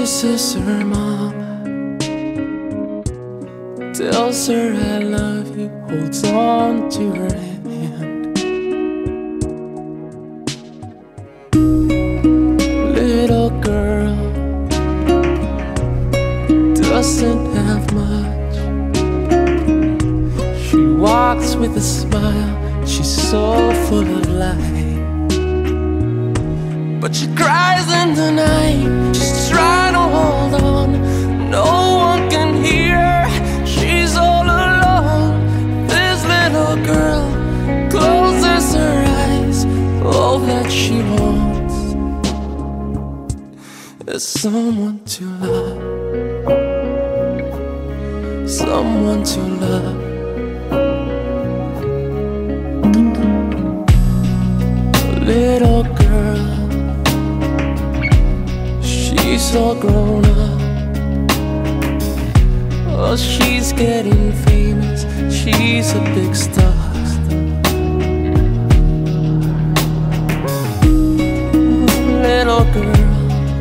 kisses her mom, tells her I love you, holds on to her hand. Little girl doesn't have much. She walks with a smile, she's so full of life. But she cries in the night, she's trying to hold on. No one can hear her, she's all alone. This little girl closes her eyes. All that she wants is someone to love, someone to love. Little girl, she's all grown up. Oh, she's getting famous, she's a big star. Little girl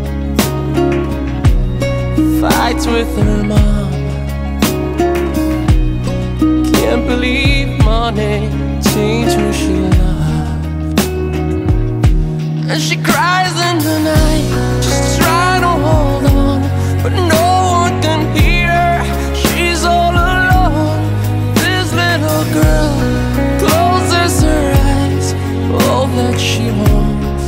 fights with her mom. Can't believe money changed who she loved. And she cries in the night, just trying to hold on, but no one can hear her, she's all alone. This little girl closes her eyes. All that she wants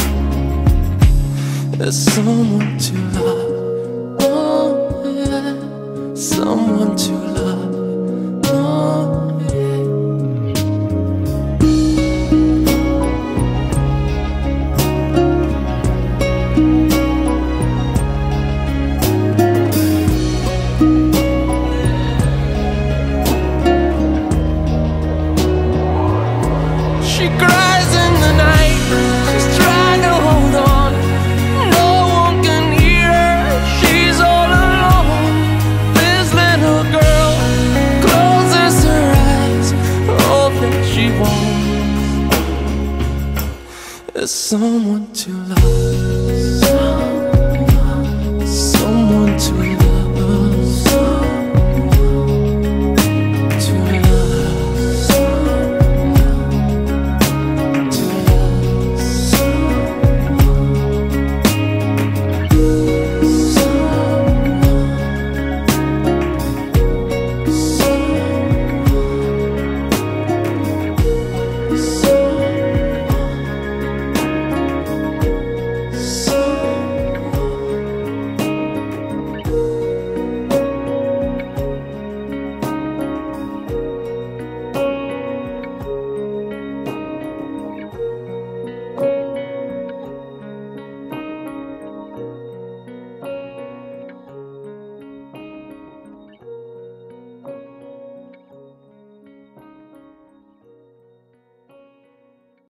is someone to love. Oh yeah, someone to love. Oh yeah. She cries in the night, she's trying to hold on. No one can hear her, she's all alone. This little girl closes her eyes. All that she wants is someone